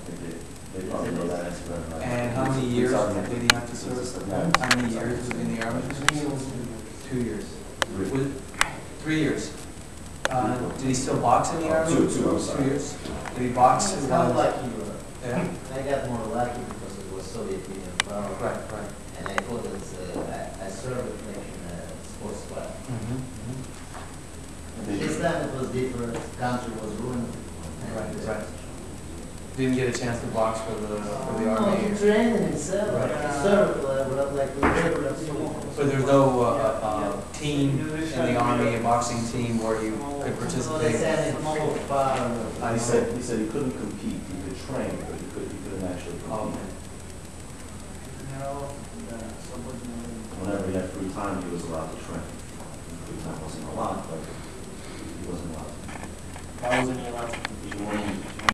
They probably know that answer better than I do. And how many years did he have to serve? Yeah. How many years was in the army? 2 years. Was- 3 years. Did he still box in the army? Two, I'm sorry. 2 years. Did he box? It's kind of while- like you were. Yeah. I got more lucky because it was Soviet Union power. Right, right. And I thought that I served like in a sports club. Mhm, This time it was different. Country was ruined. Right, right. Didn't get a chance to box for the No, army. he trained himself. Right. He served like with regular people. But there's no team in the army, a boxing team where you could So they participate? sent him so far. He said he couldn't compete, he could train, but he couldn't actually Oh, compete. okay. Whenever he had free time, he was allowed to train. Free time wasn't a lot, but he wasn't allowed to. Why wasn't he allowed to? He wasn't